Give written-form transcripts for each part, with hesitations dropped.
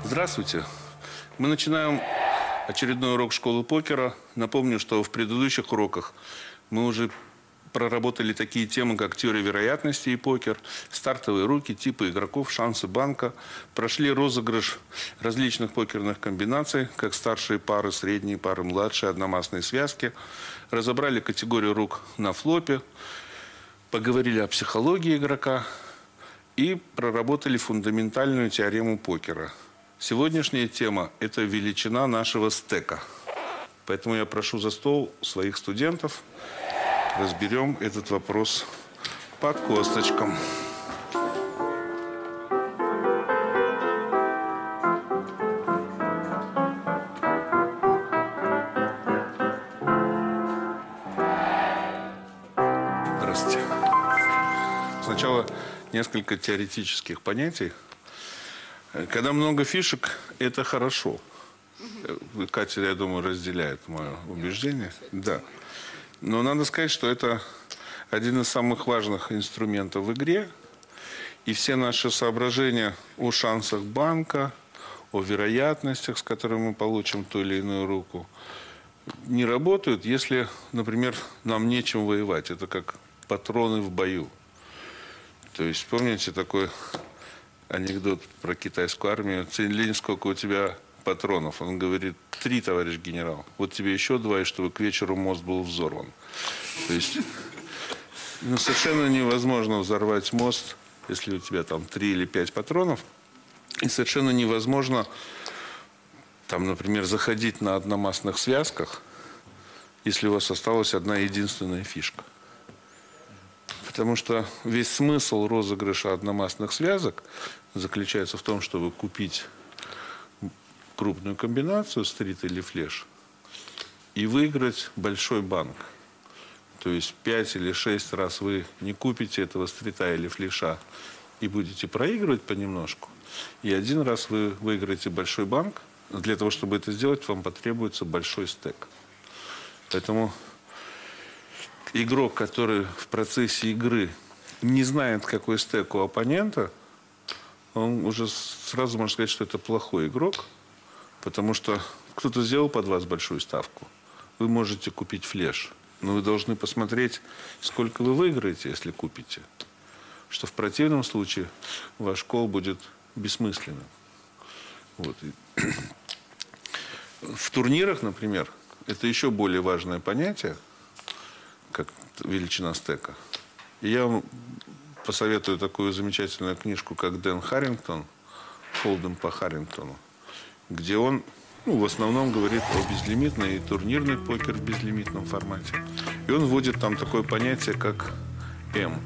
Здравствуйте. Мы начинаем очередной урок школы покера. Напомню, что в предыдущих уроках мы уже проработали такие темы, как теория вероятности и покер, стартовые руки, типы игроков, шансы банка. Прошли розыгрыш различных покерных комбинаций, как старшие пары, средние пары, младшие, одномастные связки. Разобрали категорию рук на флопе, поговорили о психологии игрока и проработали фундаментальную теорему покера. Сегодняшняя тема – это величина нашего стека. Поэтому я прошу за стол своих студентов. Разберем этот вопрос по косточкам. Здравствуйте. Сначала несколько теоретических понятий. Когда много фишек, это хорошо. Катя, я думаю, разделяет мое убеждение. Да. Но надо сказать, что это один из самых важных инструментов в игре. И все наши соображения о шансах банка, о вероятностях, с которыми мы получим ту или иную руку, не работают, если, например, нам нечем воевать. Это как патроны в бою. То есть, помните такой анекдот про китайскую армию? Цинь-Линь, сколько у тебя патронов? Он говорит: 3, товарищ генерал. Вот тебе еще 2, и чтобы к вечеру мост был взорван. То есть, совершенно невозможно взорвать мост, если у тебя там 3 или 5 патронов. И совершенно невозможно, там, например, заходить на одномастных связках, если у вас осталась одна единственная фишка. Потому что весь смысл розыгрыша одномастных связок заключается в том, чтобы купить крупную комбинацию, стрит или флеш, и выиграть большой банк. То есть 5 или 6 раз вы не купите этого стрита или флеша и будете проигрывать понемножку, и 1 раз вы выиграете большой банк. Для того, чтобы это сделать, вам потребуется большой стек. Поэтому игрок, который в процессе игры не знает, какой стек у оппонента, он уже сразу может сказать, что это плохой игрок, потому что кто-то сделал под вас большую ставку. Вы можете купить флеш, но вы должны посмотреть, сколько вы выиграете, если купите. Что в противном случае ваш кол будет бессмысленным. Вот. В турнирах, например, это еще более важное понятие, как величина стека. И я вам посоветую такую замечательную книжку, как Дэн Харрингтон, «Холдем по Харрингтону», где он в основном говорит о безлимитной и турнирный покер в безлимитном формате. И он вводит там такое понятие, как М.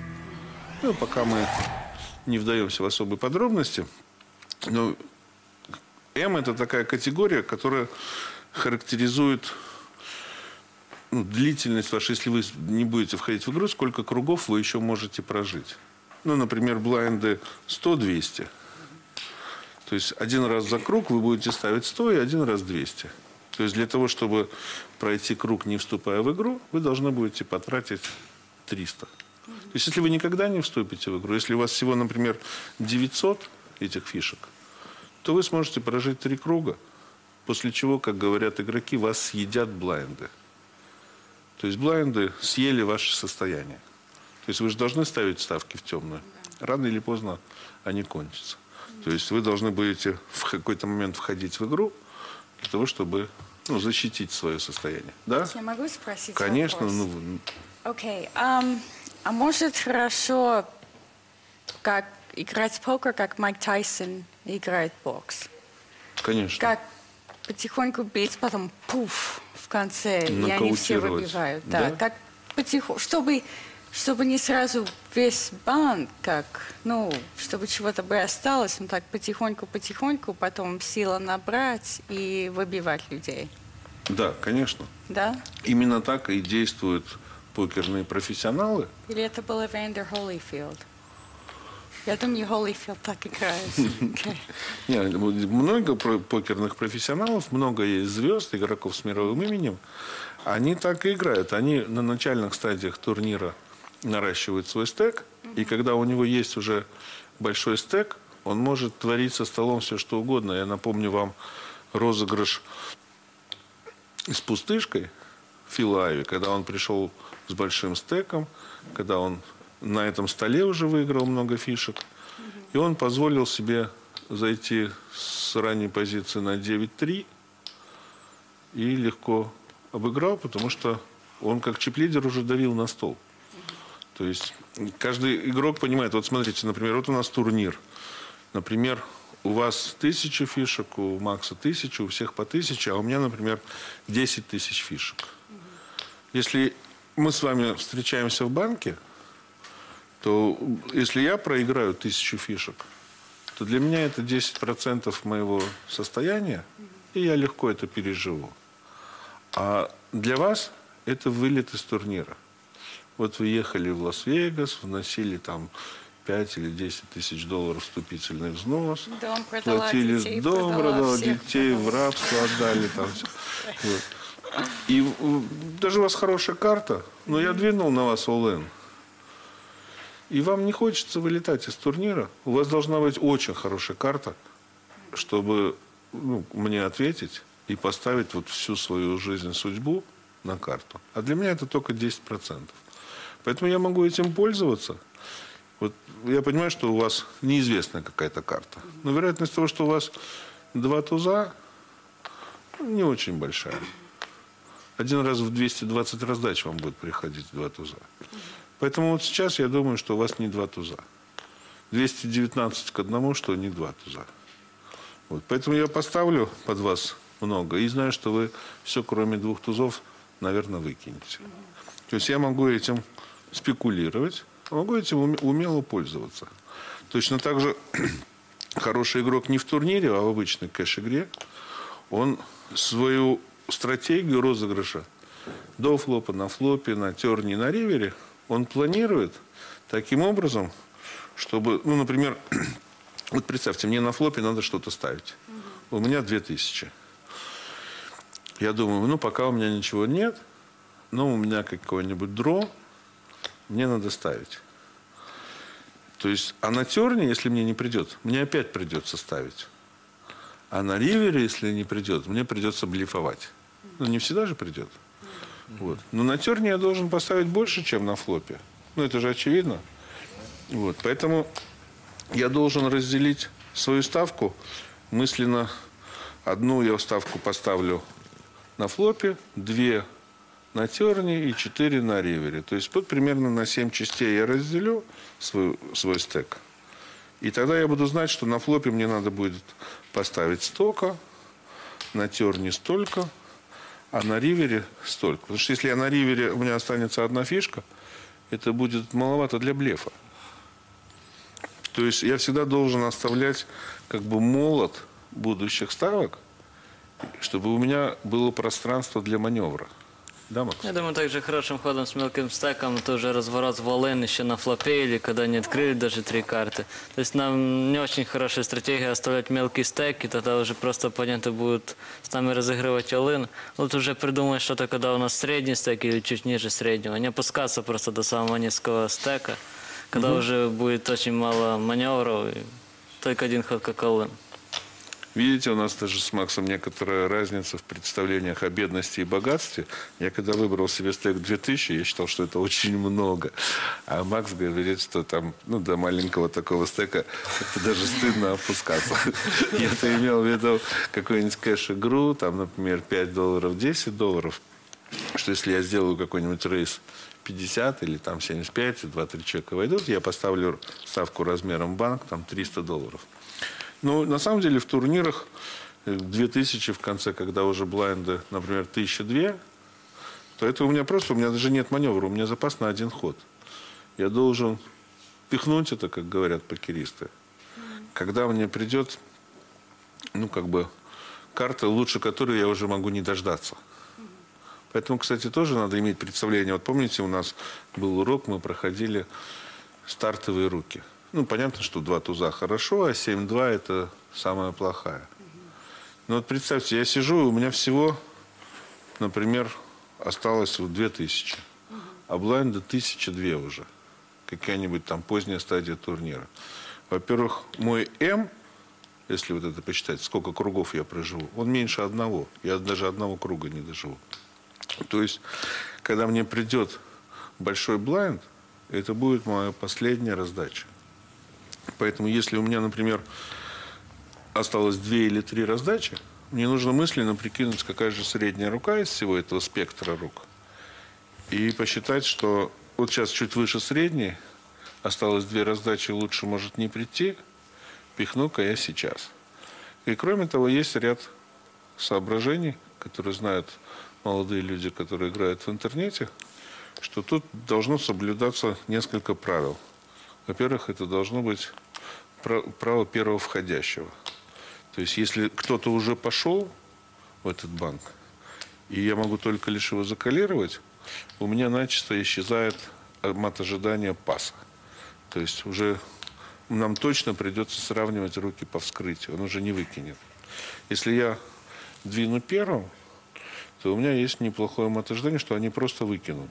Пока мы не вдаемся в особые подробности, но М – это такая категория, которая характеризует длительность вашей, если вы не будете входить в игру, сколько кругов вы еще можете прожить. Например, блайнды 100-200. То есть 1 раз за круг вы будете ставить 100 и 1 раз 200. То есть для того, чтобы пройти круг, не вступая в игру, вы должны будете потратить 300. То есть если вы никогда не вступите в игру, если у вас всего, например, 900 этих фишек, то вы сможете прожить 3 круга, после чего, как говорят игроки, вас съедят блайнды. То есть блайнды съели ваше состояние. То есть вы же должны ставить ставки в темную. Рано или поздно они кончатся. То есть вы должны будете в какой-то момент входить в игру для того, чтобы защитить свое состояние. Да? Я могу спросить Конечно. вопрос? Окей. А может хорошо как играть в покер, как Майк Тайсон играет в бокс? Конечно. Как потихоньку бить, потом пуф в конце, и они все выбивают. Да? Как потихоньку, чтобы не сразу весь банк, чтобы чего-то бы осталось, так потихоньку, потом сила набрать и выбивать людей. Да, конечно. Да? Именно так и действуют покерные профессионалы. Или это был Эвандер Холлифилд? Я думаю, Холлифилд так играет. Нет, много покерных профессионалов, много есть звезд, игроков с мировым именем. Они так и играют. Они на начальных стадиях турнира наращивает свой стек, и когда у него есть уже большой стек, он может творить со столом все, что угодно. Я напомню вам розыгрыш с пустышкой Фила Айви, когда он пришел с большим стеком, когда он на этом столе уже выиграл много фишек. И он позволил себе зайти с ранней позиции на 9-3 и легко обыграл, потому что он как чип-лидер уже давил на стол. То есть каждый игрок понимает, вот смотрите, например, вот у нас турнир. Например, у вас 1000 фишек, у Макса 1000, у всех по 1000, а у меня, например, 10 тысяч фишек. Если мы с вами встречаемся в банке, то если я проиграю 1000 фишек, то для меня это 10% моего состояния, и я легко это переживу. А для вас это вылет из турнира. Вот вы ехали в Лас-Вегас, вносили там 5 или 10 тысяч долларов вступительный взнос. Дом продала, платили детей дом, продала детей, продала. в рабство отдали. Там все. Вот. И даже у вас хорошая карта, но я двинул на вас all-in. И вам не хочется вылетать из турнира. У вас должна быть очень хорошая карта, чтобы мне ответить и поставить вот всю свою жизнь, судьбу на карту. А для меня это только 10%. Поэтому я могу этим пользоваться. Вот я понимаю, что у вас неизвестная какая-то карта. Но вероятность того, что у вас 2 туза, не очень большая. Один раз в 220 раздач вам будет приходить 2 туза. Поэтому вот сейчас я думаю, что у вас не 2 туза. 219 к 1, что не 2 туза. Вот. Поэтому я поставлю под вас много. И знаю, что вы все, кроме 2 тузов, наверное, выкинете. То есть я могу этим спекулировать, а могу этим умело пользоваться. Точно так же хороший игрок не в турнире, а в обычной кэш-игре. Он свою стратегию розыгрыша до флопа, на флопе, на терне, на ривере, он планирует таким образом, чтобы, например, вот представьте, мне на флопе надо что-то ставить. У меня 2000. Я думаю, пока у меня ничего нет, но у меня какой-нибудь дро, мне надо ставить. То есть, а на терне, если мне не придет, мне опять придется ставить. А на ривере, если не придет, мне придется блефовать. Не всегда же придет. Вот. Но на терне я должен поставить больше, чем на флопе. Это же очевидно. Вот. Поэтому я должен разделить свою ставку мысленно. Одну я ставку поставлю на флопе, 2 на терне и 4 на ривере. То есть вот примерно на 7 частей я разделю свой стек. И тогда я буду знать, что на флопе мне надо будет поставить столько, на терне столько, а на ривере столько. Потому что если на ривере у меня останется 1 фишка, это будет маловато для блефа. То есть я всегда должен оставлять молот будущих ставок, чтобы у меня было пространство для маневра. Да, Макс? Я думаю, также хорошим ходом с мелким стеком это уже разворот в all-in еще на флопе, или когда не открыли даже 3 карты. То есть нам не очень хорошая стратегия оставлять мелкий стек, и тогда уже просто оппоненты будут с нами разыгрывать all-in. Вот уже придумать что-то, когда у нас средний стек или чуть ниже среднего. Не опускаться просто до самого низкого стека, когда уже будет очень мало маневров, и только 1 ход как all-in. Видите, у нас даже с Максом некоторая разница в представлениях о бедности и богатстве. Я когда выбрал себе стек 2000, я считал, что это очень много. А Макс говорит, что там, до маленького такого стека это даже стыдно опускаться. Я-то имел в виду какую-нибудь кэш-игру, там, например, $5, $10, что если я сделаю какой-нибудь рейс 50 или там 75, и 2-3 человека войдут, я поставлю ставку размером банк, там $300. На самом деле в турнирах 2000 в конце, когда уже блайнды, например, 1002, то это у меня даже нет маневра, у меня запас на 1 ход. Я должен пихнуть это, как говорят покеристы, когда мне придет, карта, лучше которой я уже могу не дождаться. Поэтому, кстати, тоже надо иметь представление. Вот помните, у нас был урок, мы проходили стартовые руки. Понятно, что 2 туза хорошо, а 7-2 это самая плохая. Но вот представьте, я сижу, и у меня всего, например, осталось 2000. А блайнда 1002 уже. Какая-нибудь там поздняя стадия турнира. Во-первых, мой М, если вот это посчитать, сколько кругов я проживу, он меньше одного. Я даже одного круга не доживу. То есть, когда мне придет большой блайнд, это будет моя последняя раздача. Поэтому, если у меня, например, осталось 2 или 3 раздачи, мне нужно мысленно прикинуть, какая же средняя рука из всего этого спектра рук. И посчитать, что вот сейчас чуть выше средней, осталось 2 раздачи, лучше может не прийти, пихну-ка я сейчас. И кроме того, есть ряд соображений, которые знают молодые люди, которые играют в интернете, что тут должно соблюдаться несколько правил. Во-первых, это должно быть право первого входящего. То есть, если кто-то уже пошел в этот банк, и я могу только лишь его закалировать, у меня начисто исчезает мат ожидания паса. То есть, уже нам точно придется сравнивать руки по вскрытию. Он уже не выкинет. Если я двину первым, то у меня есть неплохое мат ожидания, что они просто выкинут.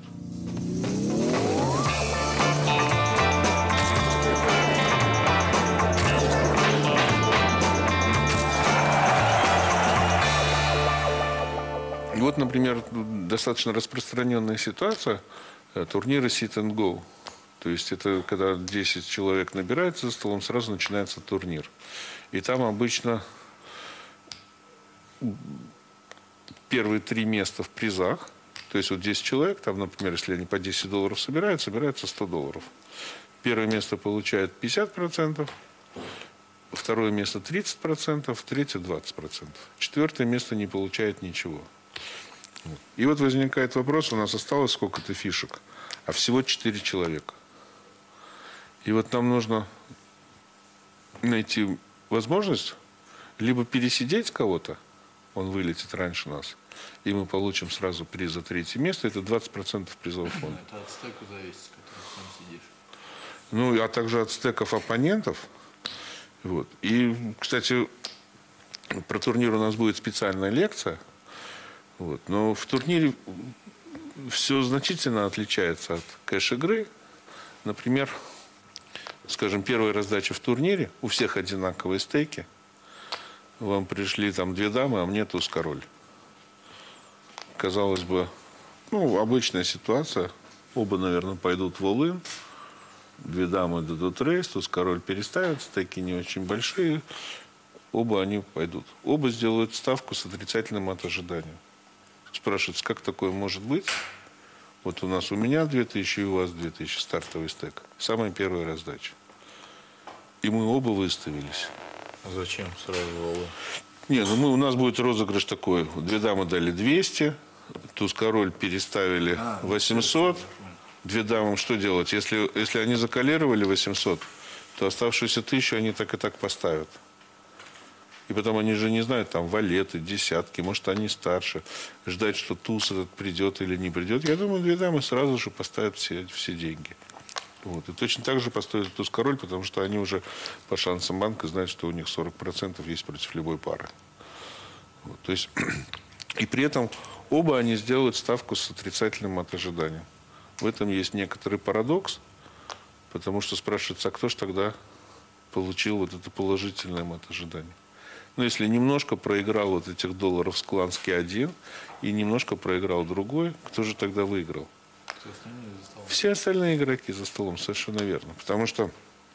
Вот, например, достаточно распространенная ситуация турниры sit and go. То есть это когда 10 человек набирается за столом, сразу начинается турнир. И там обычно первые 3 места в призах. То есть вот 10 человек, там, например, если они по $10 собирают, собирается $100. Первое место получает 50%, второе место 30%, третье 20%. Четвертое место не получает ничего. И вот возникает вопрос, у нас осталось сколько-то фишек, а всего 4 человека. И вот нам нужно найти возможность либо пересидеть кого-то, он вылетит раньше нас, и мы получим сразу приз за 3-е место, это 20% призового фонда. Это от стека зависит, с которым сам сидишь. Ну, а также от стеков оппонентов. Вот. И, кстати, про турнир у нас будет специальная лекция. Вот. Но в турнире все значительно отличается от кэш-игры. Например, скажем, первая раздача в турнире, у всех одинаковые стейки. Вам пришли там 2 дамы, а мне туз-король. Казалось бы, ну, обычная ситуация. Оба, наверное, пойдут в all-in. 2 дамы дадут рейс, туз-король переставят, стейки не очень большие. Оба они пойдут. Оба сделают ставку с отрицательным от ожидания. Спрашивается, как такое может быть? Вот у меня 2000 и у вас 2000 стартовый стек. Самая первая раздача. И мы оба выставились. А зачем сразу волы? Нет, ну у нас будет розыгрыш такой. 2 дамы дали 200, туз-король переставили 800. 2 дамы что делать? Если они закалировали 800, то оставшуюся 1000 они так и так поставят. И потом они же не знают, там, валеты, десятки, может, они старше. Ждать, что туз этот придет или не придет. Я думаю, 2 дамы сразу же поставят все деньги. Вот. И точно так же поставят туз-король, потому что они уже по шансам банка знают, что у них 40% есть против любой пары. Вот. То есть, и при этом оба они сделают ставку с отрицательным от ожидания. В этом есть некоторый парадокс, потому что спрашивается, а кто же тогда получил вот это положительное от ожидания? Ну, если немножко проиграл вот этих долларов Скланский один и немножко проиграл другой, кто же тогда выиграл? Все остальные игроки за столом, совершенно верно. Потому что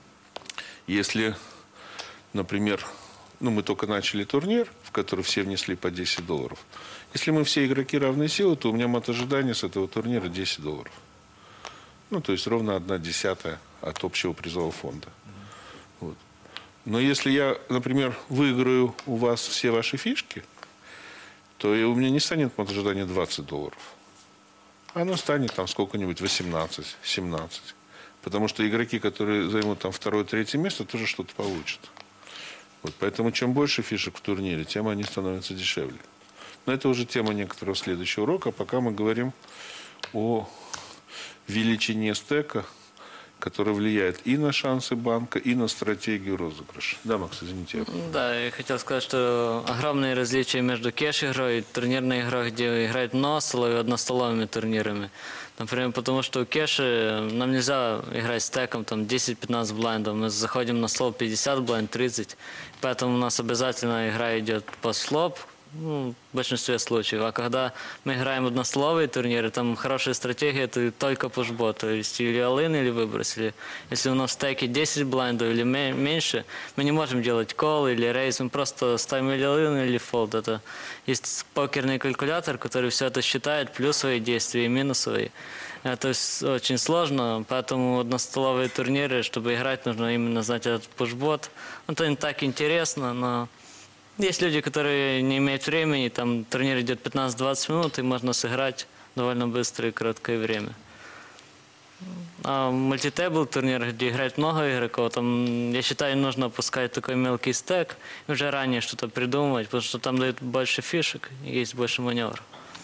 если, например, мы только начали турнир, в который все внесли по $10. Если мы все игроки равной силы, то у меня мат ожидания с этого турнира $10. Ну, то есть ровно 1/10 от общего призового фонда. Вот. Но если я, например, выиграю у вас все ваши фишки, то у меня не станет мат ожидания $20. Оно станет там сколько-нибудь 18, 17. Потому что игроки, которые займут там 2-3 место, тоже что-то получат. Вот, поэтому чем больше фишек в турнире, тем они становятся дешевле. Но это уже тема некоторого следующего урока. Пока мы говорим о величине стека который влияет и на шансы банка, и на стратегию розыгрыша. Да, Макс, извините. Да, я хотел сказать, что огромные различия между кеш-игрой и турнирной игрой, где играют многостоловыми и одностоловыми турнирами. Например, потому что у кеши нам нельзя играть стеком там 10-15 блайндов. Мы заходим на стол 50 блайнд, 30. Поэтому у нас обязательно игра идет по слоп. Ну, в большинстве случаев. А когда мы играем одностоловые турниры, там хорошая стратегия, это только пушбот. То есть или all-in, или выбросили. Если у нас в стеке 10 блайндов или меньше, мы не можем делать кол или рейс, мы просто ставим или all-in, или fold. Это есть покерный калькулятор, который все это считает, плюсовые действия и минусовые. Это очень сложно, поэтому одностоловые турниры, чтобы играть, нужно именно знать этот пушбот. Это не так интересно, но... Есть люди, которые не имеют времени, там турнир идет 15-20 минут, и можно сыграть довольно быстро и короткое время. А в мультитейбл турнирах, где играет много игроков, там, я считаю, нужно опускать такой мелкий стек и уже ранее что-то придумывать, потому что там дают больше фишек и есть больше маневров.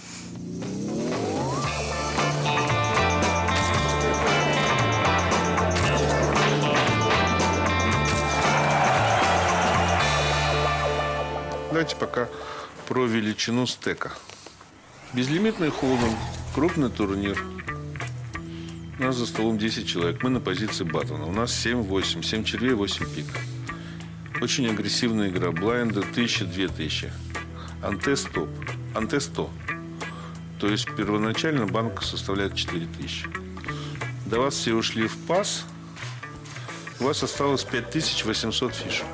Давайте пока про величину стека. Безлимитный холдинг, крупный турнир. У нас за столом 10 человек. Мы на позиции баттона. У нас 7-8. 7 червей, 8 пик. Очень агрессивная игра. Блайнды 1000-2000. Анте 100. Анте 100. То есть первоначально банк составляет 4000. До вас все ушли в пас. У вас осталось 5800 фишек.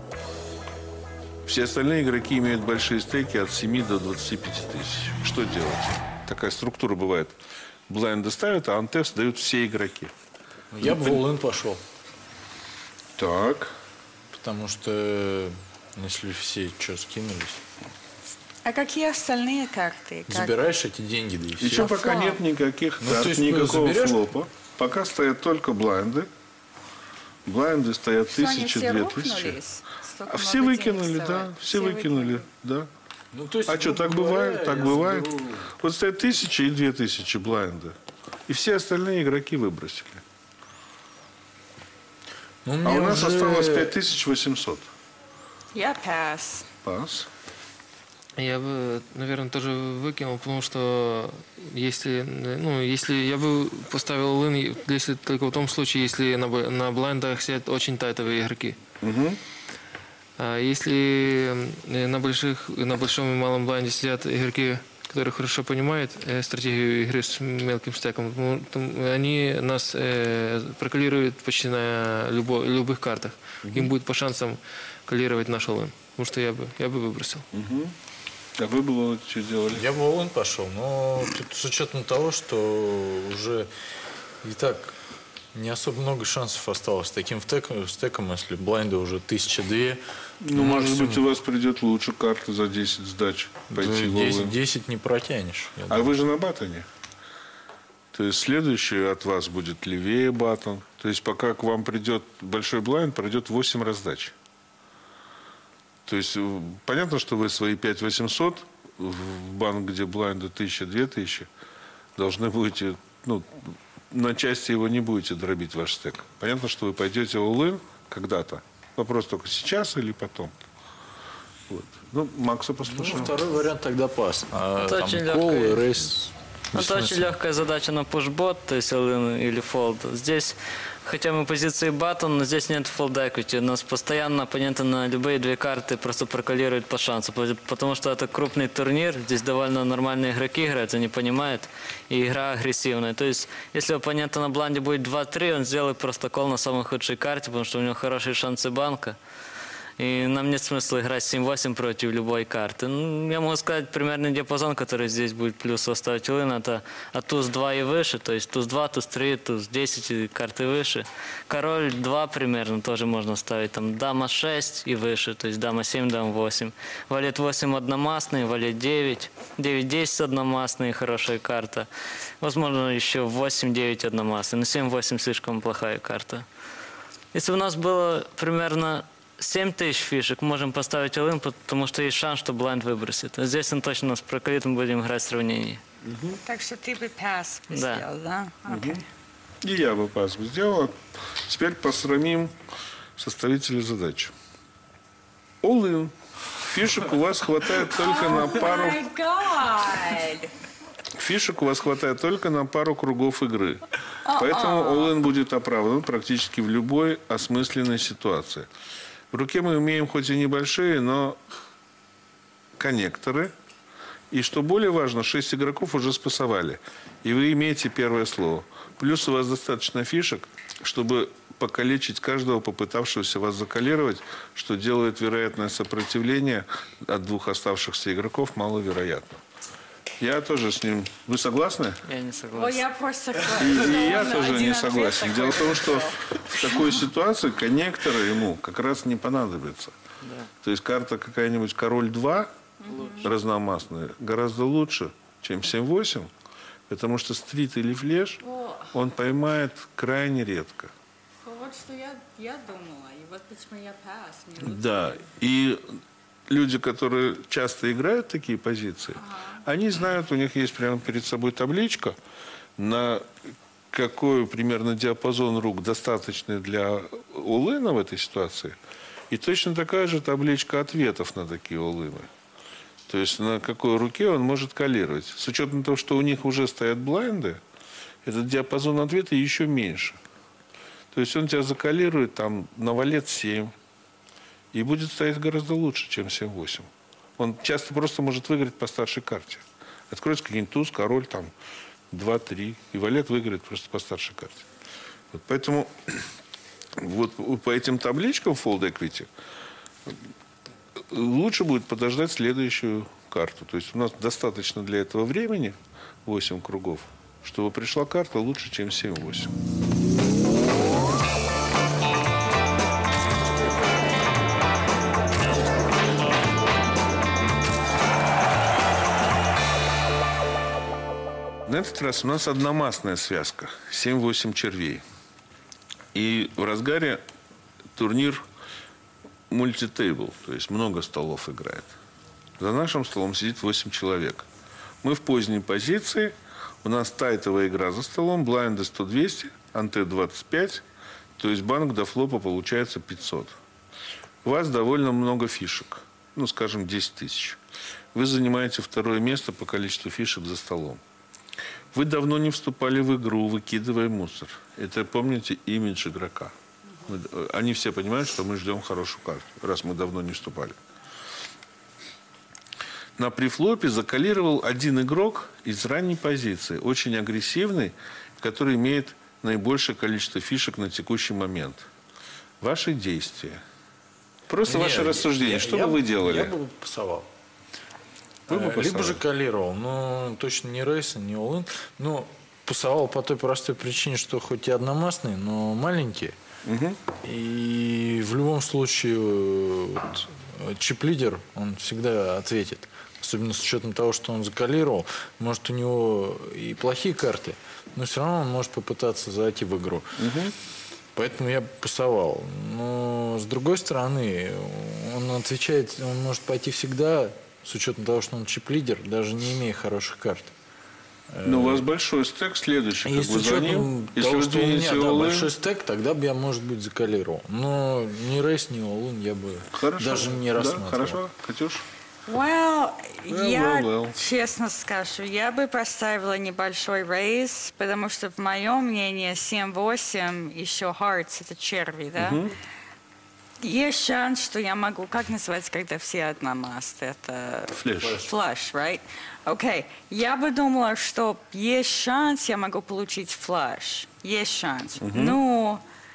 Все остальные игроки имеют большие стейки от 7 до 25 тысяч. Что делать? Такая структура бывает. Блайнды ставят, а антест дают все игроки. Я бы в all-in пошел. Так. Потому что если все что скинулись, А какие остальные карты? забираешь эти деньги, да и все. Еще пока флоп? нет никаких Ну, карт, то есть никакого заберешь? флопа. Пока стоят только блайнды. Блайнды стоят Что, они 1000, все 2000. рухнулись? Столько А все много денег выкинули, да. стоит. Все выкинули, да. Ну, то есть, А что, так грубо бывает? говоря, Так я бывает. заберу- Вот стоят 1000 и 2000 блайнда. И все остальные игроки выбросили. Ну, А мне у нас уже- осталось 5800. Я пас. Пас. Я бы, наверное, тоже выкинул, потому что если я бы поставил all-in, если только в том случае, если на блайндах сидят очень тайтовые игроки. Угу. А если на большом и малом блайнде сидят игроки, которые хорошо понимают стратегию игры с мелким стеком, они нас прокалируют почти на любых картах. Им будет по шансам калировать наш all-in. Потому что я бы выбросил. А вы бы что делали? Я бы в all-in пошел, но тут с учетом того, что уже и так не особо много шансов осталось. С таким стеком, если блайнда уже 1002, Ну, может быть, у вас придет лучше карта за 10 сдач. Пойти в all-in. 10 не протянешь. я А думаю. вы же на баттоне. То есть следующий от вас будет левее баттон. То есть пока к вам придет большой блайнд, пройдет 8 раздач. То есть понятно, что вы свои 5800 в банк, где блайнды 1000-2000, должны будете, на части его не будете дробить ваш стек. Понятно, что вы пойдете в all-in когда-то. Вопрос только сейчас или потом. Вот. Макса послушаем. Второй вариант тогда пас. А Это там очень кол и легкая- рейс. Это очень легкая задача на пушбот, то есть all-in или fold. Здесь, хотя мы позиции баттон, но здесь нет fold equity. У нас постоянно оппоненты на любые две карты просто прокалируют по шансу. Потому что это крупный турнир, здесь довольно нормальные игроки играют, они понимают, и игра агрессивная. То есть, если у оппонента на бланде будет 2-3, он сделает просто кол на самой худшей карте, потому что у него хорошие шансы банка. И нам нет смысла играть 7-8 против любой карты. Я могу сказать, примерный диапазон, который здесь будет плюс оставить all-in, это от туз 2 и выше. То есть туз 2, туз 3, туз 10 и карты выше. Король 2 примерно тоже можно ставить. Там дама 6 и выше, то есть дама 7, дама 8. Валет 8 одномастный, валет 9. 9-10 одномастный, хорошая карта. Возможно, еще 8-9 одномастный. Но 7-8 слишком плохая карта. Если у нас было примерно 7000 фишек, можем поставить all-in, потому что есть шанс, что блайнд выбросит. А здесь он точно нас прокалит, мы будем играть в сравнении. Так что ты бы пас Да. сделал, да? Окей. И я бы пас сделал. Теперь посрамим составителя задачи. All-in. Фишек у вас хватает только на пару... Фишек у вас хватает только на пару кругов игры. Поэтому all-in будет оправдан практически в любой осмысленной ситуации. В руке мы имеем хоть и небольшие, но коннекторы. И что более важно, 6 игроков уже спасовали. И вы имеете первое слово. Плюс у вас достаточно фишек, чтобы покалечить каждого, попытавшегося вас закалировать, что делает вероятное сопротивление от 2 оставшихся игроков маловероятным. Я тоже с ним... Вы согласны? Я не согласен. Ой, я просто согласна. И я тоже не согласен. Дело в том, что в такой ситуации коннекторы ему как раз не понадобятся. Да. То есть карта какая-нибудь король 2 разномастная гораздо лучше, чем 7-8, потому что стрит или флеш он поймает крайне редко. Вот что я думала. И вот почему я пас. Да. И люди, которые часто играют такие позиции, они знают, у них есть прямо перед собой табличка, на какой примерно диапазон рук достаточный для all-in в этой ситуации. И точно такая же табличка ответов на такие all-in. То есть на какой руке он может калировать. С учетом того, что у них уже стоят блайнды, этот диапазон ответа еще меньше. То есть он тебя закалирует там на валет 7 и будет стоять гораздо лучше, чем 7-8. Он часто просто может выиграть по старшей карте. Откроется какой-нибудь туз, король, там 2-3, и валет выиграет просто по старшей карте. Вот поэтому вот по этим табличкам Fold Equity лучше будет подождать следующую карту. То есть у нас достаточно для этого времени, 8 кругов, чтобы пришла карта лучше, чем 7-8. На этот раз у нас одномастная связка. 7-8 червей. И в разгаре турнир мультитейбл. То есть много столов играет. За нашим столом сидит 8 человек. Мы в поздней позиции. У нас тайтовая игра за столом. Блайнды 100-200. Анте 25. То есть банк до флопа получается 500. У вас довольно много фишек. Ну, скажем, 10 тысяч. Вы занимаете второе место по количеству фишек за столом. Вы давно не вступали в игру, выкидывая мусор. Это, помните, имидж игрока. Они все понимают, что мы ждем хорошую карту, раз мы давно не вступали. На префлопе закалировал один игрок из ранней позиции, очень агрессивный, который имеет наибольшее количество фишек на текущий момент. Ваши действия. Просто ваше рассуждение. Что бы вы делали? Я бы пасовал. Либо же калировал, но точно не рейсы, не all-in. Но пасовал по той простой причине, что хоть и одномастные, но маленькие. Угу. И в любом случае вот, чип-лидер, он всегда ответит. Особенно с учетом того, что он закалировал. Может, у него и плохие карты, но все равно он может попытаться зайти в игру. Угу. Поэтому я пасовал. Но с другой стороны, он отвечает, он может пойти всегда... С учетом того, что он чип-лидер, даже не имея хороших карт. Но у вас большой стек следующий. Если с учетом того, что у меня большой стек, тогда бы я, может быть, закалировал. Но ни рейс, ни all-in я бы даже не рассматривал. Хорошо, Катюш? Я честно скажу, я бы поставила небольшой рейс, потому что, в моем мнении, 7-8 еще hearts, это черви, да? Есть шанс, что я могу... Как называется, когда все одномасты? Это... Флэш, right? Окей. Я бы думала, что есть шанс, я могу получить флэш. Есть шанс. Ну,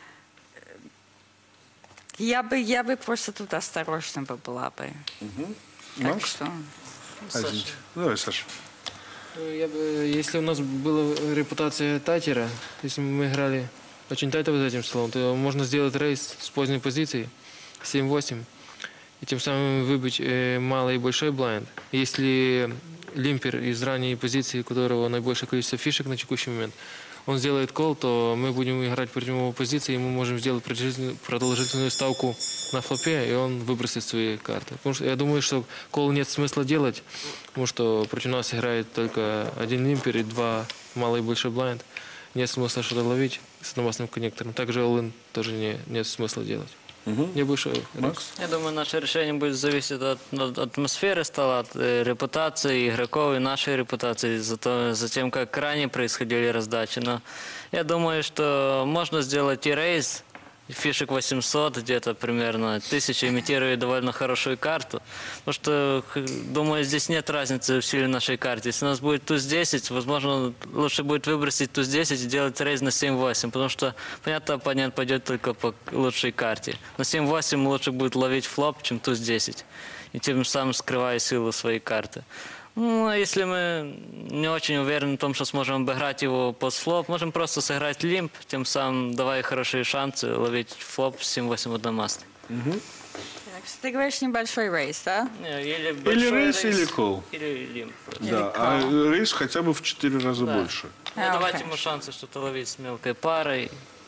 я бы просто тут осторожна была бы. Так что... Давай, Саша. Если у нас была репутация тайтера, если мы играли... очень тайтово за этим столом, то можно сделать рейс с поздней позиции 7-8 и тем самым выбить малый и большой блайнд. Если лимпер из ранней позиции, у которого наибольшее количество фишек на текущий момент, он сделает кол, то мы будем играть против его позиции, и мы можем сделать продолжительную ставку на флопе, и он выбросит свои карты. Потому что я думаю, что кол нет смысла делать, потому что против нас играет только один лимпер и 2 малый и большой блайнд. нет смысла что-то ловить с одномастным коннектором. Также all-in тоже нет смысла делать. Небольшой рейс. Я думаю, наше решение будет зависеть от атмосферы стола, от репутации игроков и нашей репутации, за тем, как ранее происходили раздачи. Но я думаю, что можно сделать и рейс, фишек 800, где-то примерно 1000, имитирует довольно хорошую карту. Потому что, думаю, здесь нет разницы в силе нашей карты. Если у нас будет туз 10, возможно, лучше будет выбросить туз 10 и делать рейз на 7-8. Потому что, понятно, оппонент пойдет только по лучшей карте. На 7-8 лучше будет ловить флоп, чем туз 10. И тем самым скрывая силу своей карты. Ну, а если мы не очень уверены в том, что сможем обыграть его под флоп, можем просто сыграть лимп, тем самым давая хорошие шансы ловить флоп с 7-8 одномастный. Так что ты говоришь небольшой рейс, да? Или рейс, или кол. Или лимп. Да, а рейс хотя бы в 4 раза больше. Давать ему шансы что-то ловить с мелкой парой.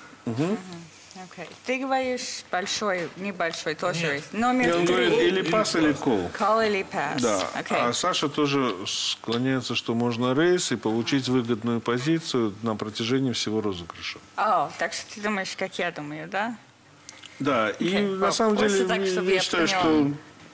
Okay. Ты говоришь большой, небольшой, тоже рейс. Номер Он 3. говорит или пас, или кол. Call или pass. Да, Okay. а Саша тоже склоняется, что можно рейс и получить выгодную позицию на протяжении всего розыгрыша. Так что ты думаешь, как я думаю, да? Да, и на самом деле я считаю, что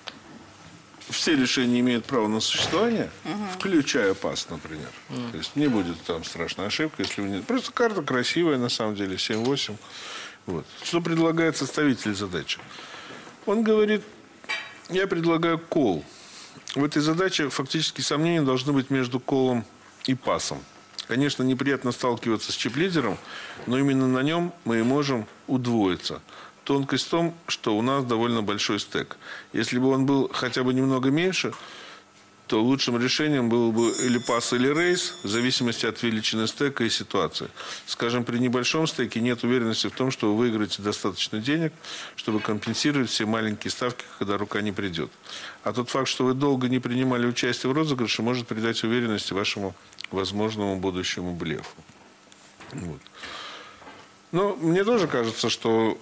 все решения имеют право на существование, включая пас, например. То есть не будет там страшной ошибки, если вы не... Просто карта красивая, на самом деле, 7-8. Вот. Что предлагает составитель задачи? Он говорит, я предлагаю кол. В этой задаче фактически сомнения должны быть между колом и пасом. Конечно, неприятно сталкиваться с чип-лидером, но именно на нем мы и можем удвоиться. Тонкость в том, что у нас довольно большой стек. Если бы он был хотя бы немного меньше, то лучшим решением был бы или пас, или рейс, в зависимости от величины стека и ситуации. Скажем, при небольшом стеке нет уверенности в том, что вы выиграете достаточно денег, чтобы компенсировать все маленькие ставки, когда рука не придет. А тот факт, что вы долго не принимали участие в розыгрыше, может придать уверенности вашему возможному будущему блефу. Вот. Но мне тоже кажется, что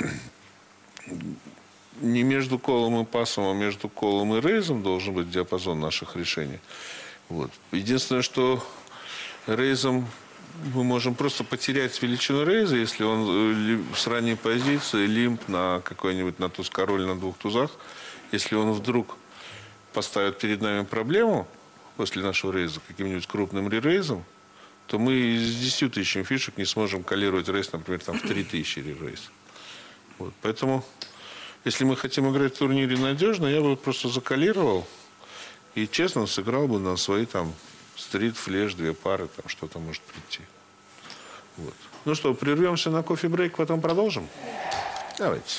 не между колом и пасом, а между колом и рейзом должен быть диапазон наших решений. Вот. Единственное, что рейзом мы можем просто потерять величину рейза, если он с ранней позиции, лимп на какой-нибудь на туз-король на 2 тузах, если он вдруг поставит перед нами проблему после нашего рейза каким-нибудь крупным ререйзом, то мы с 10 тысячами фишек не сможем коллировать рейз, например, там, в 3000 ререйз. Вот. Поэтому, если мы хотим играть в турнире надежно, я бы просто закалировал и честно сыграл бы на свои там стрит, флеш, 2 пары, там что-то может прийти. Вот. Ну что, прервемся на кофе-брейк, потом продолжим? Давайте.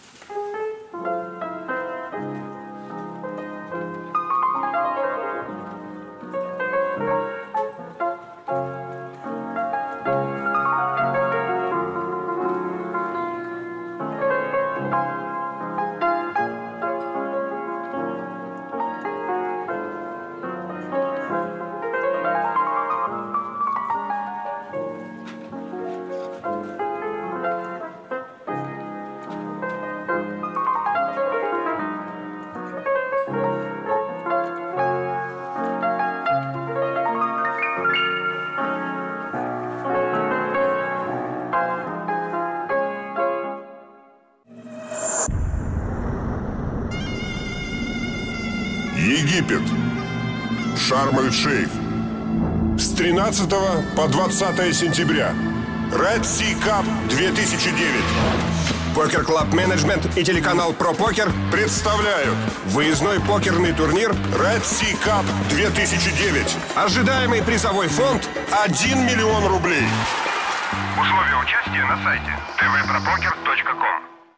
Египет. Шарм-эль-Шейх. С 13 по 20 сентября. Red Sea Cup 2009. Покер Клаб Менеджмент и телеканал Про Покер Представляют выездной покерный турнир Red Sea Cup 2009. ожидаемый призовой фонд 1 миллион рублей. Условия участия на сайте tvpropoker.com.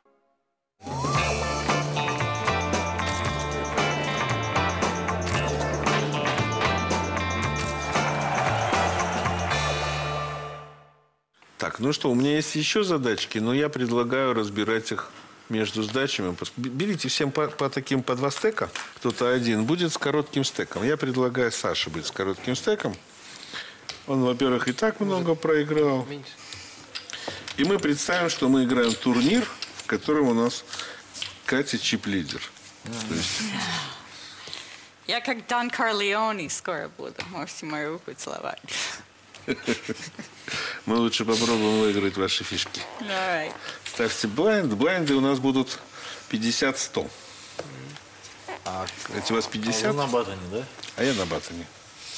Так, ну что, у меня есть еще задачки, но я предлагаю разбирать их между сдачами. Берите всем по 2 стека, кто-то один будет с коротким стеком. Я предлагаю Саше быть с коротким стеком. Он, во-первых, и так много проиграл. И мы представим, что мы играем турнир, в котором у нас катит чип-лидер. Я как Дон Корлеоне скоро буду. Можете мою руку целовать. Мы лучше попробуем выиграть ваши фишки. Давай. Ставьте блайнд. Блайнды у нас будут 50-100. Эти у вас 50? А вы на батоне, да? А я на батоне.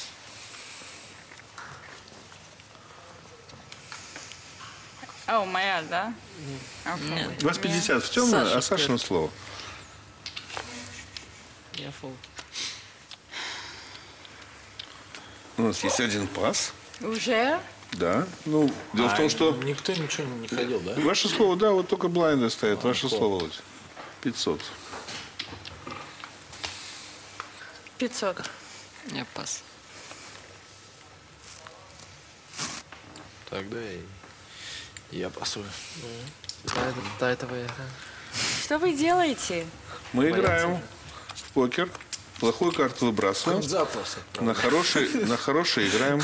О, моя, да? Окей. У вас 50 в темную, а Сашина слово. Я фол. У нас есть один пас. Уже? Да. Ну, дело в том, что... Никто ничего не ходил, да? Ваше слово, да, вот только блайнды стоят. Ваше слово, Володь. 500. 500. Я пас. Тогда я пасую. До этого я играю. Что вы делаете? Мы играем в покер. Плохую карту выбрасываем. Запросы. На хороший играем.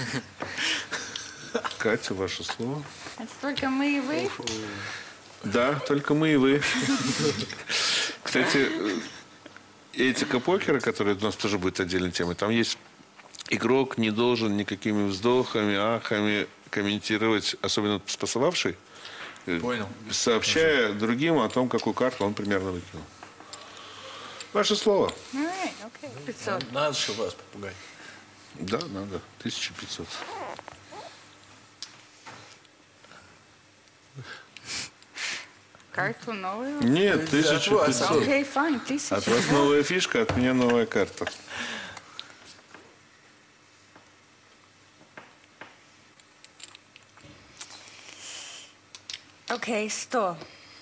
Катя, ваше слово. Это только мы и вы? Да, только мы и вы. Кстати, этика покера, которая у нас тоже будет отдельной темой, там есть игрок не должен никакими вздохами, ахами комментировать, особенно спасовавший, Понял. сообщая другим о том, какую карту он примерно выкинул. Ваше слово. Окей, 500. Надо, чтобы вас попугать. Да, надо. 1500. Карту новую? Нет, 1500. Окей, файн, 1000. От вас новая фишка, от меня новая карта. Окей, 100.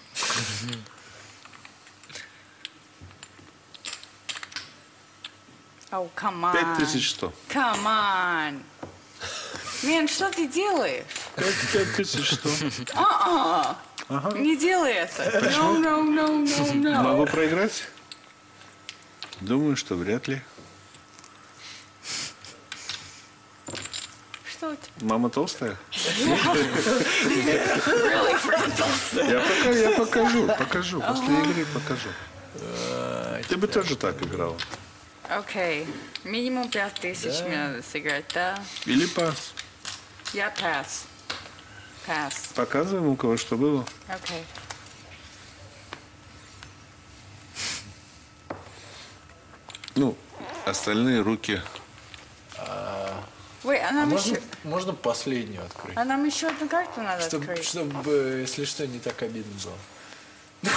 Оу, камон. 5100. Камон. Мен, что ты делаешь? 5100. Не делай это. No. Могу проиграть? Думаю, что вряд ли. Что это? Мама толстая? Я покажу. После игры покажу. Ты бы тоже так играла. Окей. Минимум 5000 мне надо сыграть, да? Или пас. Я пас. Пас. Показываем, у кого что было. Окей. Ну, остальные руки. Ой, а нам еще... Можно последнюю открыть? А нам еще одну карту надо открыть. Чтобы, если что, не так обидно было.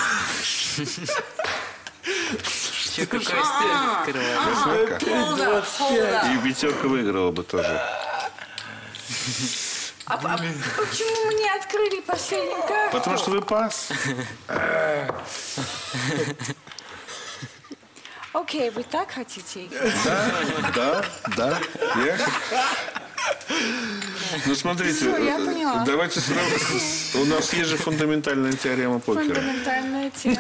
Че, какой стиль открывать? И пятерка выиграла бы тоже. А почему мы не открыли последнюю карту? Потому что вы пас. Окей, вы так хотите играть? Да. Ну, смотрите, Всё, я поняла. давайте сравним. У нас есть же фундаментальная теорема покера. Фундаментальная тема.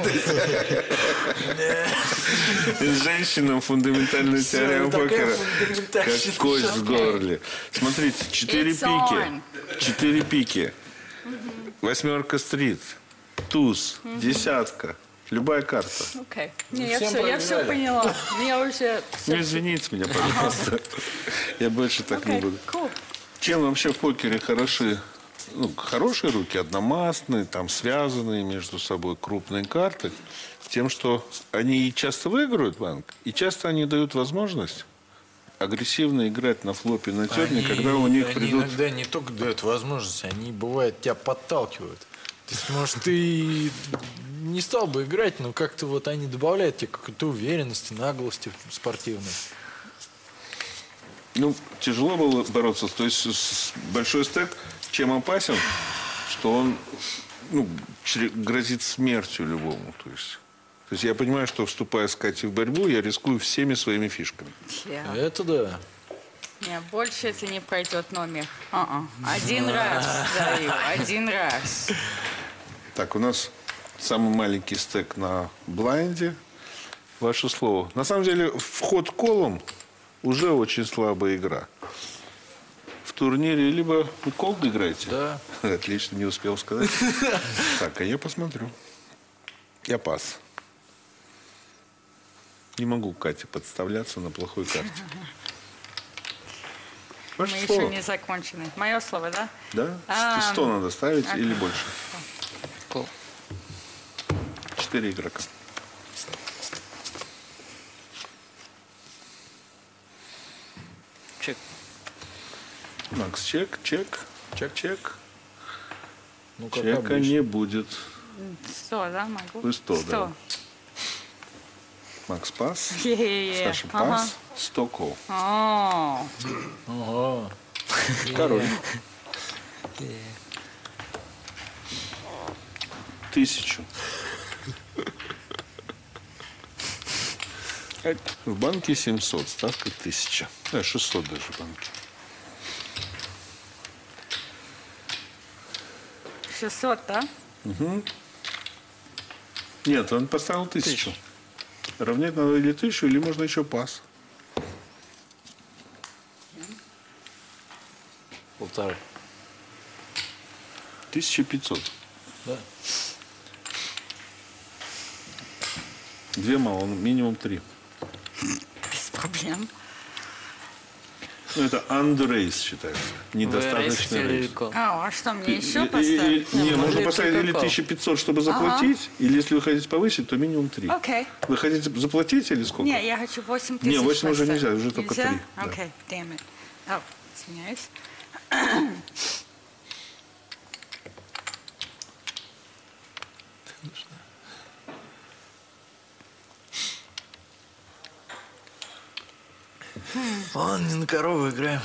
Женщинам фундаментальная теорема покера. Как кость в горле. Смотрите, 4 on. пики. 4 пики. Восьмерка стрит. Туз. Десятка. Любая карта. Окей. Не, я все поняла. Я уже... Ну, извините меня, пожалуйста. Я больше так не буду. Cool. Чем вообще в покере хороши? Ну, хорошие руки, одномастные, там связанные между собой крупные карты. Тем, что они и часто выигрывают банк, и часто они дают возможность агрессивно играть на флопе на терне, когда у них они придут... иногда не только дают возможность, они, бывает, тебя подталкивают. То есть, может, ты не стал бы играть, но как-то вот они добавляют тебе какой-то уверенности, наглости спортивной. Ну, тяжело было бороться. То есть большой стек чем опасен, что он грозит смертью любому. То есть я понимаю, что вступая с Катей в борьбу, я рискую всеми своими фишками. Это да. Не, больше это не пройдет номер. Один раз даю, один раз. Так, у нас самый маленький стек на блайнде. Ваше слово. На самом деле, вход колом уже очень слабая игра. В турнире либо вы колд играете? Да. Отлично, не успел сказать. Так, а я посмотрю. Я пас. Не могу Кате подставляться на плохой карте. Ваше Мы слово. еще не закончены. Мое слово, да? Да? 100 надо ставить или больше. Кол. 4 игрока. Чек. Макс, чек, чек, чек. Ну, как Чека обычно. не будет. 100, да, могу? Вы 100, да. Макс пас, Е-е-е. Саша пас, 100 кол. О, Ага. Король. 1000. В банке 700, ставка 1000. 600 даже в банке. 600, да? Нет, он поставил 1000. Равнять надо или 1000, или можно еще пас. 1,5. 1500. Да. 2 мало, минимум 3. Без проблем. Ну, это underrace считается. Вы рейс Недостаточный хотели или рейс. кол? А что, мне еще поставить? Не, можно могли поставить только или кол. 1500, чтобы заплатить, или если вы хотите повысить, то минимум 3. Окей. Вы хотите заплатить или сколько? Не, я хочу 8000. Не, 8 уже поставить. нельзя, уже только Нельзя? 3. Да. Окей, damn it. О, извиняюсь. Ладно, не на корову играем.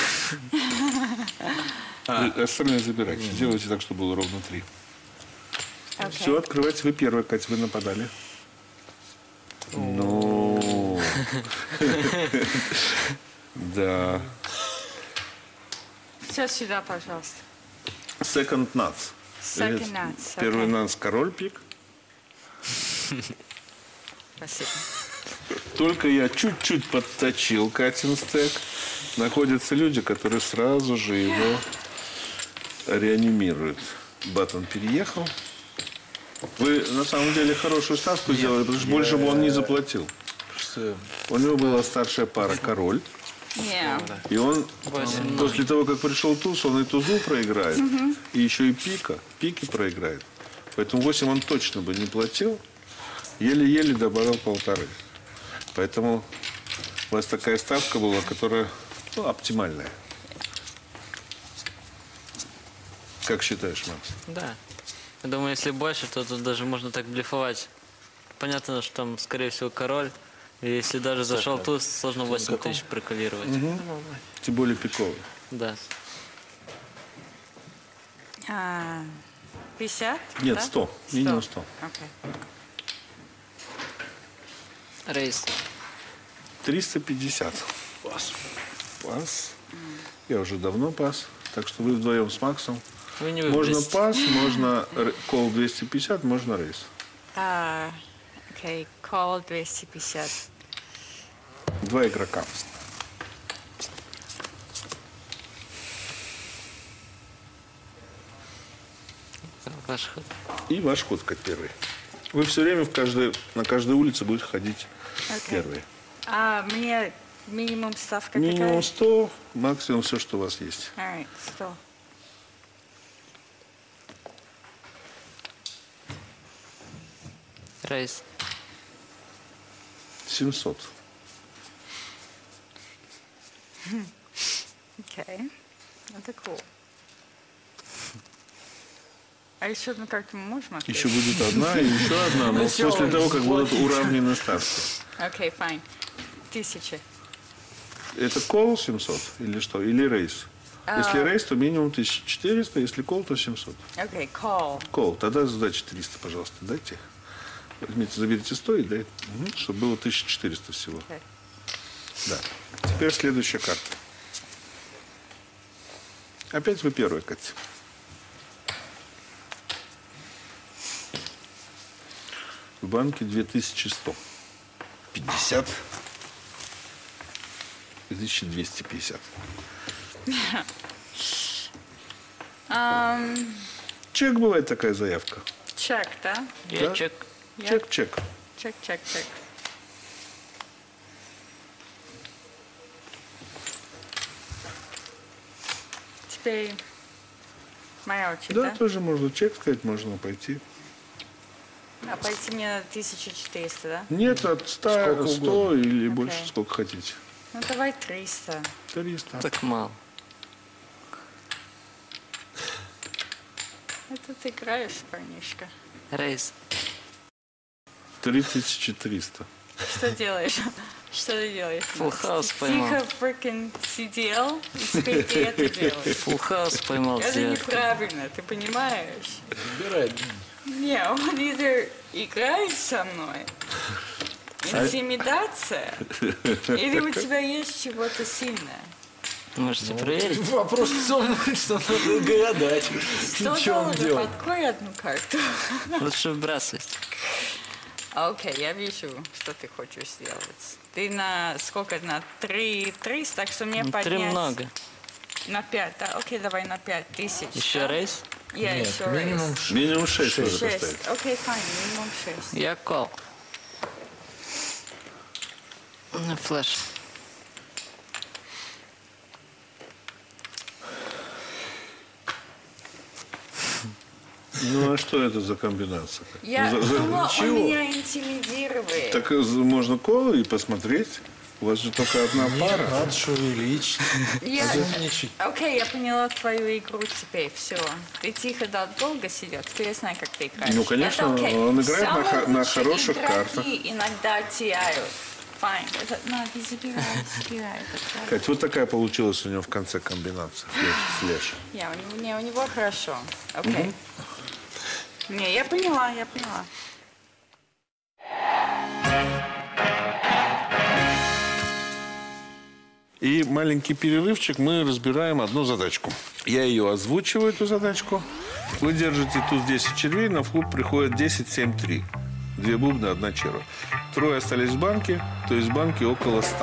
Вы остальные забирайте. Сделайте так, чтобы было ровно 3. Окей. Все, открывайте. Вы первая, Катя, вы нападали. Ну. Да. Все сюда, пожалуйста. Second nuts. Second nuts, Первый окей. nuts король пик. Спасибо. Только я чуть-чуть подточил Катин стек. Находятся люди, которые сразу же его реанимируют. Баттон переехал. Вы на самом деле хорошую ставку сделали, потому что больше бы он не заплатил. Просто У него была старшая пара король. Yeah. И он после того, как пришел туз, он и тузу проиграет, и еще и пики проиграет. Поэтому 8 он точно бы не платил. Еле-еле добавил 1,5. Поэтому у вас такая ставка была, которая оптимальная. Как считаешь, Макс? Да. Я думаю, если больше, то тут даже можно так блефовать. Понятно, что там, скорее всего, король. И если даже зашел туз, сложно 8 тысяч прокалировать. Тем более пиковый. Да. 50? Нет, да? 100. Минимум 100. Окей. Рейс. 350. Пас. Я уже давно пас. Так что вы вдвоем с Максом. Вы не Можно выбросите. пас, можно кол 250, можно рейс. Окей, call 250. 2 игрока. Ваш ход. И ваш ход как первый. Вы все время на каждой улице будете ходить Окей. первый. Мне минимум ставка Минимум какая? 100, максимум все, что у вас есть. Alright, 100. Рейс. 700. Окей. Это cool. А еще одну карту мы можем открыть? Еще будет одна и еще одна, но после того, как будут уравнены ставки. Окей, fine. 1000. Это кол 700 или что? Или рейс? Если рейс, то минимум 1400, если кол, то 700. Окей, call. Кол, тогда задача 300, пожалуйста, дайте. Возьмите, заберите 100 и дайте, чтобы было 1400 всего. Окей. Да. Теперь следующая карта. Опять вы первая, Катя. В банке 2100. 50. 2250. Чек бывает такая заявка. Чек, да? Я Да? чек. Чек. Чек. теперь моя очередь, Да, да? тоже можно чек сказать, можно пойти. А пойти мне на 1400, да? Нет, от 100, 100 или Окей. больше, сколько хотите. Ну, давай 300. 300. Так мало. Это ты играешь, парнишка. Рейс. 3300. Что делаешь? Что ты делаешь? Full House поймал. Тихо freaking сидел, и теперь ты это делаешь. Full House поймал Это девятку. неправильно, ты понимаешь? Забирай. Не, он either играет со мной, интимидация, или у тебя есть чего-то сильное. Можете проверить. Вопрос в том, что надо гадать. $100, В чем дело? открой одну карту. Лучше выбрасывать. Окей, я вижу, что ты хочешь сделать. Ты на сколько? На 3, так что мне поднять... 3 много. На 5, да? Окей, давай на 5000. Еще да? рейс? Я Нет, еще минимум рейс. Минимум 6 надо 6. поставить. Окей, файн, минимум 6. Я кол. Флэш. Ну, а что это за комбинация? Я думала, он меня интимидирует. Так можно колу и посмотреть. У вас же только одна пара. Надо шевелить. Окей, я поняла твою игру теперь, все. Ты тихо, да, долго сидел, теперь я знаю, как ты играешь. Ну, конечно, это окей. он играет Самые на лучшие хороших игроки картах. иногда теряют. Файн. Ты забирай. Это Кать, вот такая получилась у него в конце комбинация. Флеш. у него хорошо. Окей. Не, я поняла. И маленький перерывчик, мы разбираем одну задачку. Я ее озвучиваю, эту задачку. Вы держите туз 10 червей, на флоп приходит 10, 7, 3. 2 бубна, 1 черва. Трое остались в банке, то есть в банке около 100.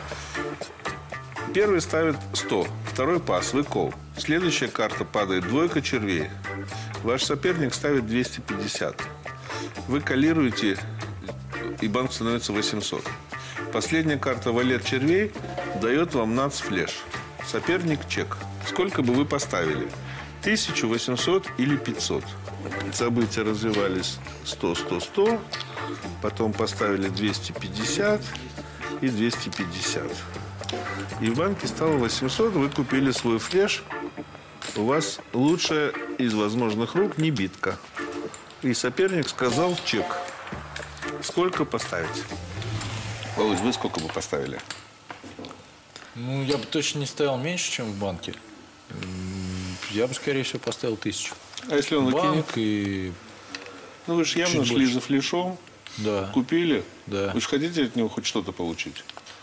Первый ставит 100, второй пас, вы кол. Следующая карта падает двойка червей. Ваш соперник ставит 250. Вы коллируете, и банк становится 800. Последняя карта валет червей дает вам нац флеш. Соперник чек. Сколько бы вы поставили? 1800 или 500? События развивались 100, 100, 100. Потом поставили 250 и 250. И в банке стало 800. Вы купили свой флеш. У вас лучшая из возможных рук не битка. И соперник сказал чек. Сколько поставить? Володь, вы сколько бы поставили? Ну, я бы точно не ставил меньше, чем в банке. Я бы, скорее всего, поставил 1000. А если он Банк выкинет? и... Ну, вы же явно чуть шли больше. за флешом, Да. купили. Да. Вы же хотите от него хоть что-то получить?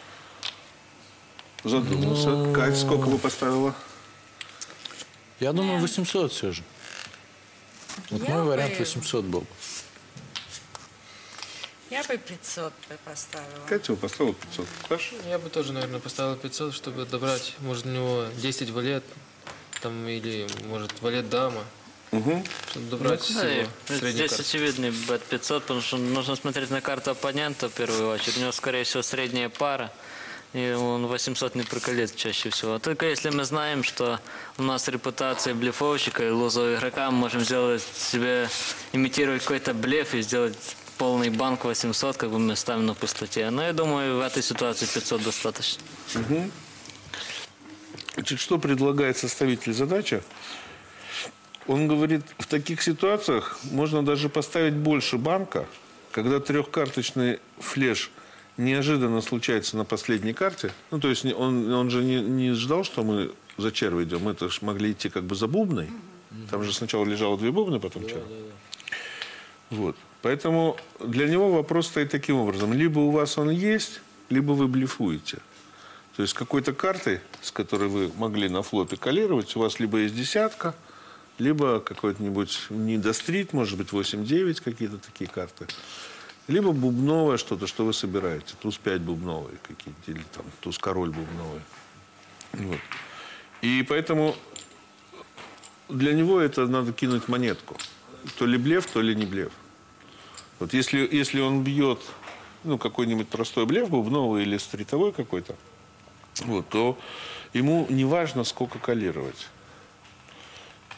Задумался. Кать, сколько бы поставила? Я думаю, 800 все же. Вот мой вариант 800 был. Я бы 500 поставила. Катя бы поставила 500. Хорошо. Я бы тоже, наверное, поставил 500, чтобы добрать, может, у него 10 валет, там, или, может, валет дама. Чтобы добрать Да, всего средний здесь карт. очевидный бет 500, потому что нужно смотреть на карту оппонента в первую очередь. У него, скорее всего, средняя пара, и он 800 не проколет чаще всего. Только если мы знаем, что у нас репутация блефовщика и лузового игрока, мы можем сделать себе, имитировать какой-то блеф и сделать полный банк 800, как бы мы ставим на пустоте. Но я думаю, в этой ситуации 500 достаточно. Значит, что предлагает составитель задачи? Он говорит, в таких ситуациях можно даже поставить больше банка, когда трехкарточный флеш неожиданно случается на последней карте. Ну, то есть он же не ждал, что мы за червь идем. Мы-то ж могли идти как бы за бубной. Там же сначала лежало 2 бубны, потом червь. Вот. Поэтому для него вопрос стоит таким образом. Либо у вас он есть, либо вы блефуете. То есть какой-то картой, с которой вы могли на флопе коллировать, у вас либо есть десятка, либо какой-нибудь недострит, может быть, 8-9, какие-то такие карты. Либо бубновое что-то, что вы собираете. Туз-5 бубновые какие-то, или там туз-король бубновый. Вот. И поэтому для него это надо кинуть монетку. То ли блеф, то ли не блеф. Вот если он бьет какой-нибудь простой блеф, бубновый или стритовой какой-то, вот, то ему не важно, сколько коллировать.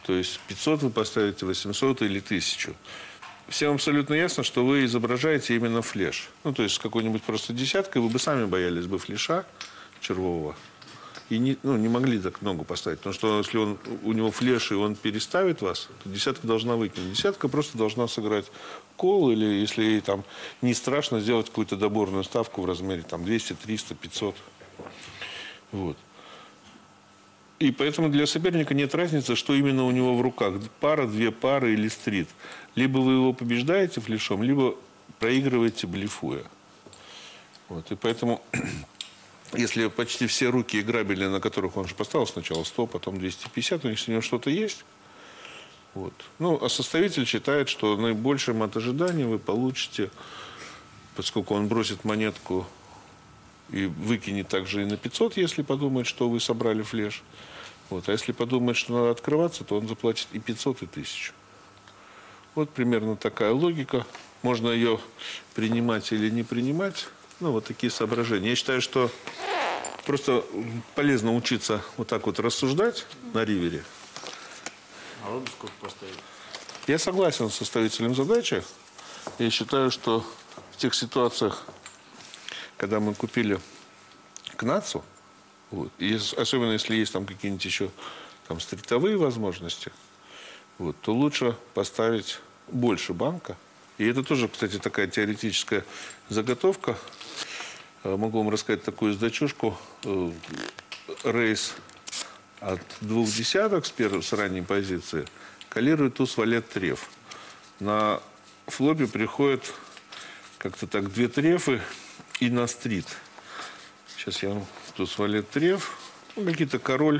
То есть 500 вы поставите, 800 или 1000. Всем абсолютно ясно, что вы изображаете именно флеш. Ну, то есть с какой-нибудь просто десяткой вы бы сами боялись бы флеша червового. И не могли так много поставить. Потому что если у него флеш, и он переставит вас, то десятка должна выкинуть. Десятка просто должна сыграть кол, или если ей там не страшно, сделать какую-то доборную ставку в размере там 200, 300, 500. Вот. И поэтому для соперника нет разницы, что именно у него в руках. Пара, две пары или стрит. Либо вы его побеждаете флешом, либо проигрываете, блефуя. Вот. И поэтому... Если почти все руки играбельные, на которых он же поставил сначала 100, потом 250, если у него что-то есть. Вот. Ну, а составитель считает, что наибольшим от ожидания вы получите, поскольку он бросит монетку и выкинет также и на 500, если подумает, что вы собрали флеш. Вот. А если подумает, что надо открываться, то он заплатит и 500, и 1000. Вот примерно такая логика. Можно ее принимать или не принимать. Ну, вот такие соображения. Я считаю, что просто полезно учиться вот так вот рассуждать на ривере. А вы бы сколько поставили? Я согласен с составителем задачи. Я считаю, что в тех ситуациях, когда мы купили КНАЦу, вот, и особенно если есть там какие-нибудь еще там стритовые возможности, вот, то лучше поставить больше банка. И это тоже, кстати, такая теоретическая заготовка. Могу вам рассказать такую сдачушку. Рейс от 2 десяток с ранней позиции коллирует туз валет треф. На флопе приходит как-то так 2 трефы и на стрит. Сейчас я вам туз валет треф. Ну, какие-то король.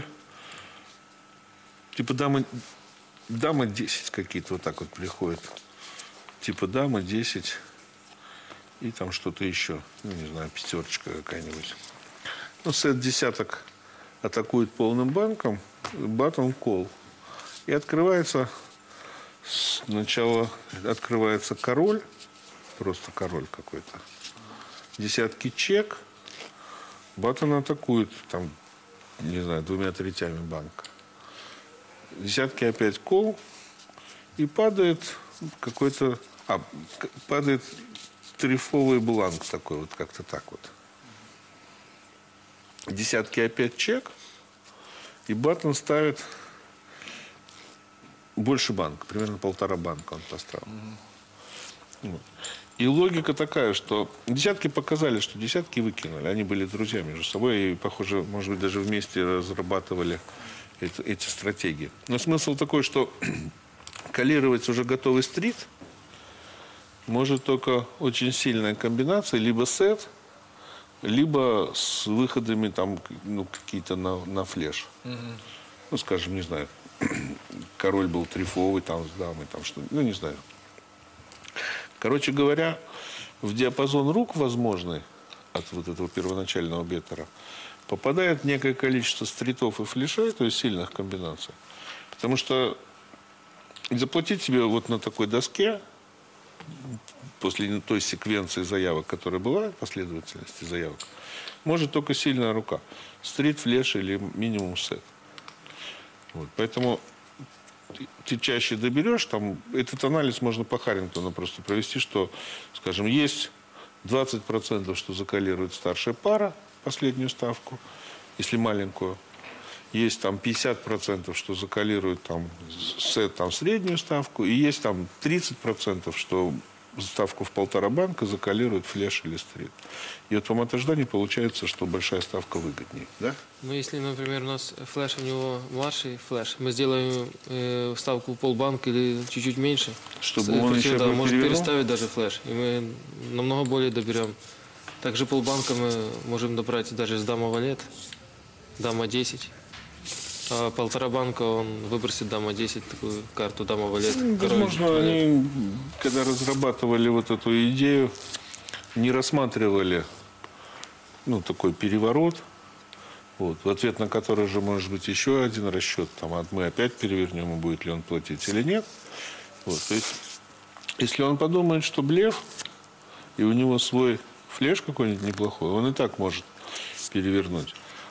Типа дама 10 какие-то вот так вот приходят. Типа дама 10 и там что-то еще. Ну, не знаю, пятерочка какая-нибудь. Ну, сет десяток атакует полным банком, button call. И открывается сначала открывается король, просто король какой-то. Десятки чек, button атакует там, не знаю, 2 третями банка. Десятки опять call и падает какой-то... падает трефовый бланк такой, вот как-то так вот. Десятки опять чек, и баттон ставит больше банка, примерно 1,5 банка он поставил. Вот. И логика такая, что десятки показали, что десятки выкинули. Они были друзьями между собой и, похоже, может быть, даже вместе разрабатывали эти стратегии. Но смысл такой, что коллировать уже готовый стрит может только очень сильная комбинация, либо сет, либо с выходами там, ну, какие-то на флеш. Ну, скажем, не знаю, король был трефовый, там с дамой, там что, ну, не знаю. Короче говоря, в диапазон рук возможный от вот этого первоначального беттера попадает некое количество стритов и флешей, то есть сильных комбинаций. Потому что заплатить себе вот на такой доске, после той секвенции заявок, которая была, последовательности заявок, может только сильная рука. Стрит, флеш или минимум сет. Вот. Поэтому ты чаще доберешь, там, этот анализ можно по Харрингтону просто провести, что, скажем, есть 20%, что заколирует старшая пара, последнюю ставку, если маленькую. Есть там 50%, что заколирует там сет, там среднюю ставку. И есть там 30%, что ставку в 1,5 банка заколирует флеш или стрит. И вот вам от ожидания получается, что большая ставка выгоднее. Да? Ну, если, например, у нас флеш, у него младший флеш, мы сделаем ставку в полбанка или чуть-чуть меньше. Чтобы он еще да, может перевернул? переставить даже флеш. И мы намного более доберем. Также полбанка мы можем добрать даже с дама валет, дама 10. А 1,5 банка он выбросит дама 10, такую карту дама валет. Возможно, они, когда разрабатывали вот эту идею, не рассматривали, ну, такой переворот, вот, в ответ на который же может быть еще один расчет, там, мы опять перевернем, и будет ли он платить или нет. Вот, то есть, если он подумает, что блеф, и у него свой флеш какой-нибудь неплохой, он и так может перевернуть.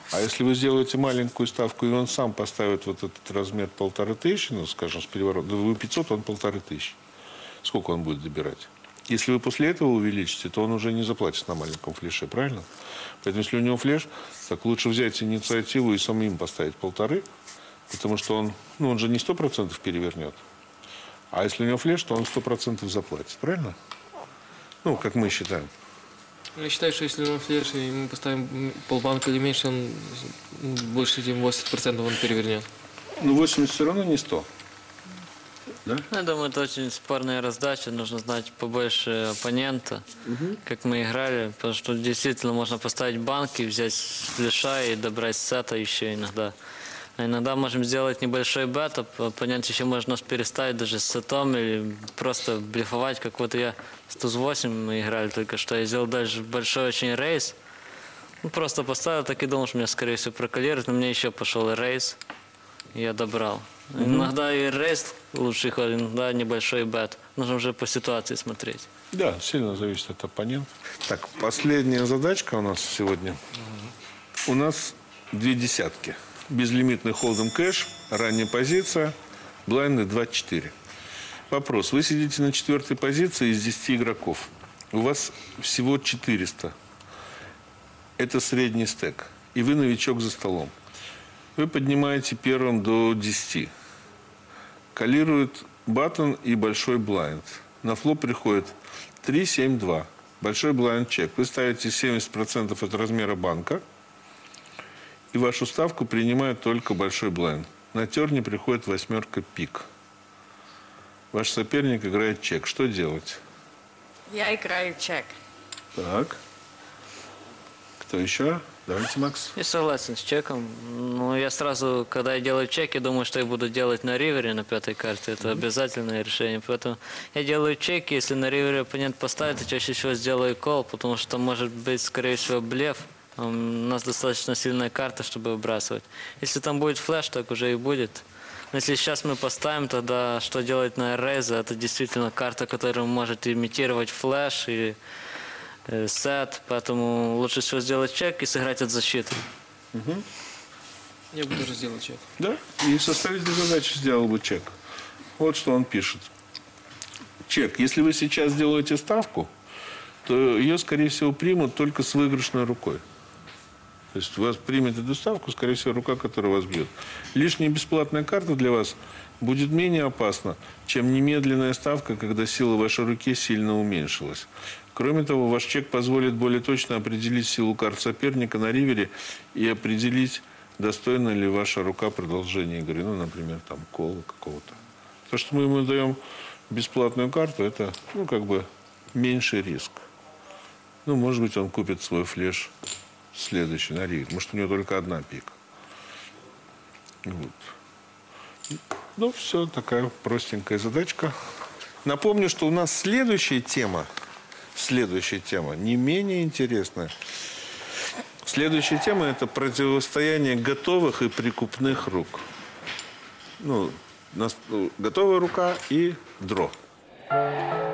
А если вы сделаете маленькую ставку, и он сам поставит вот этот размер 1500, ну, скажем, с переворотом, вы 500, он 1500. Сколько он будет добирать? Если вы после этого увеличите, то он уже не заплатит на маленьком флеше, правильно? Поэтому, если у него флеш, так лучше взять инициативу и самим поставить 1500, потому что он же не 100% перевернет. А если у него флеш, то он 100% заплатит, правильно? Ну, как мы считаем. Я считаю, что если он флеш, и мы поставим полбанка или меньше, он больше, чем 80% он перевернет. Ну, 80 все равно не 100. Да? Я думаю, это очень спорная раздача. Нужно знать побольше оппонента, как мы играли. Потому что действительно можно поставить банки, взять флеша и добрать сета еще иногда. А иногда можем сделать небольшой бет, оппонент еще может нас переставить даже с сетом или просто блефовать, как вот я с туз-8 мы играли только что. Я сделал дальше большой очень рейс. Ну, просто поставил, так и думал, что меня скорее всего проколирует, но мне еще пошел рейс. Я добрал. Иногда и рейс лучше ходит, иногда небольшой бет. Нужно уже по ситуации смотреть. Да, сильно зависит от оппонента. Так, последняя задачка у нас сегодня. У нас 2 десятки. Безлимитный холдем кэш, ранняя позиция, блайнды 2-4. Вопрос. Вы сидите на 4-й позиции из 10 игроков. У вас всего 400. Это средний стек. И вы новичок за столом. Вы поднимаете первым до 10. Калирует баттон и большой блайнд. На флоп приходит 3-7-2. Большой блайнд чек. Вы ставите 70% от размера банка. И вашу ставку принимает только большой блайнд. На терне приходит 8 пик. Ваш соперник играет чек. Что делать? Я играю чек. Так. Кто еще? Давайте, Макс. Я согласен с чеком. Но я сразу, когда я делаю чек, я думаю, что я буду делать на ривере на 5-й карте. Это обязательное решение. Поэтому я делаю чек. Если на ривере оппонент поставит, я чаще всего сделаю кол, потому что может быть, скорее всего, блеф. У нас достаточно сильная карта, чтобы выбрасывать. Если там будет флеш, так уже и будет. Но если сейчас мы поставим, тогда что делать на рейзе? Это действительно карта, которая может имитировать флеш и сет. Поэтому лучше всего сделать чек и сыграть от защиты. Я бы тоже сделал чек. Да? И составитель задачи сделал бы чек. Вот что он пишет. Чек. Если вы сейчас делаете ставку, то ее, скорее всего, примут только с выигрышной рукой. То есть вас примет эту ставку, скорее всего, рука, которая вас бьет. Лишняя бесплатная карта для вас будет менее опасна, чем немедленная ставка, когда сила вашей руки сильно уменьшилась. Кроме того, ваш чек позволит более точно определить силу карт соперника на ривере и определить, достойна ли ваша рука продолжения игры. Ну, например, там, кола какого-то. То, что мы ему даем бесплатную карту, это, ну, как бы меньший риск. Ну, может быть, он купит свой флеш следующий на ривер. Может, у него только одна пика. Вот. Ну, все, такая простенькая задачка. Напомню, что у нас следующая тема не менее интересная. Следующая тема – это противостояние готовых и прикупных рук. Ну, готовая рука и дро.